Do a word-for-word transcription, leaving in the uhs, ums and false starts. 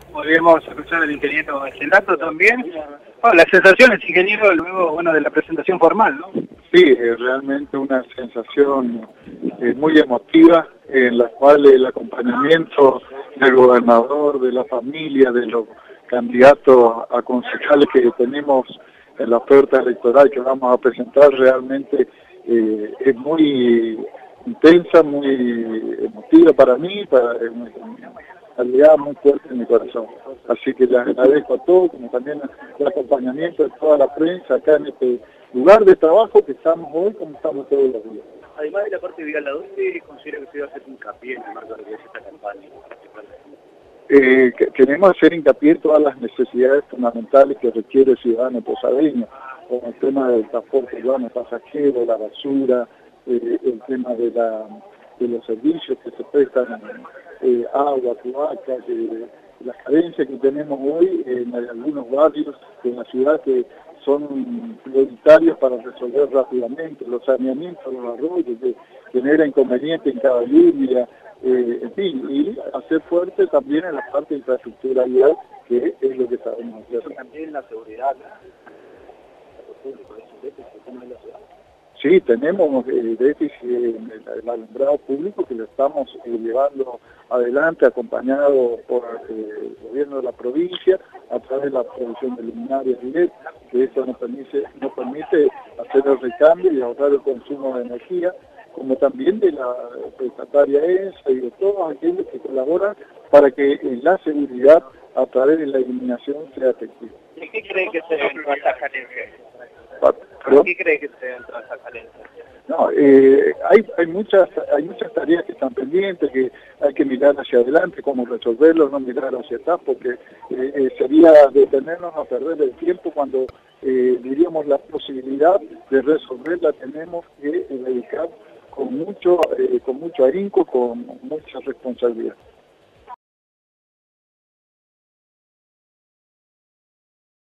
Volvemos a escuchar al ingeniero Gelato también. Bueno, las sensaciones, ingeniero, luego bueno, de la presentación formal, ¿no? Sí, es realmente una sensación eh, muy emotiva, en la cual el acompañamiento del gobernador, de la familia, de los candidatos a concejales que tenemos en la oferta electoral que vamos a presentar, realmente eh, es muy intensa, muy emotiva para mí, para eh, realidad muy fuerte en mi corazón. Así que les agradezco a todos, como también el acompañamiento de toda la prensa acá en este lugar de trabajo que estamos hoy, como estamos todos los días. Además de la parte vial, ¿a dónde considera que se va a hacer hincapié en el marco de lo que es esta campaña? Eh, que, queremos hacer hincapié en todas las necesidades fundamentales que requiere el ciudadano posadeño, como el tema del transporte urbano pasajero, la basura, eh, el tema de, la, de los servicios que se prestan, eh, agua, cloacas, eh, las carencias que tenemos hoy en algunos barrios de la ciudad que son prioritarios para resolver rápidamente, los saneamientos, los arroyos, que genera inconvenientes en cada lluvia, eh, en fin, y hacer fuerte también en la parte de infraestructura vial, que es lo que sabemos hacer. También la seguridad, Sí, tenemos eh, déficit en el, el alumbrado público que lo estamos eh, llevando adelante, acompañado por eh, el gobierno de la provincia, a través de la producción de luminarias L E D, que eso nos permite, nos permite hacer el recambio y ahorrar el consumo de energía, como también de la prestataria E S A y de todos aquellos que colaboran para que eh, la seguridad a través de la iluminación sea efectiva. ¿Y qué cree que se deben todas estas carencias? ¿Perdón? ¿Qué cree que se deben todas estas carencias? No, eh, hay, hay muchas hay muchas tareas que están pendientes, que hay que mirar hacia adelante, cómo resolverlos, no mirar hacia atrás, porque eh, eh, sería detenernos a perder el tiempo cuando eh, diríamos la posibilidad de resolverla tenemos que eh, dedicar con mucho, eh, con mucho ahínco, con mucha responsabilidad.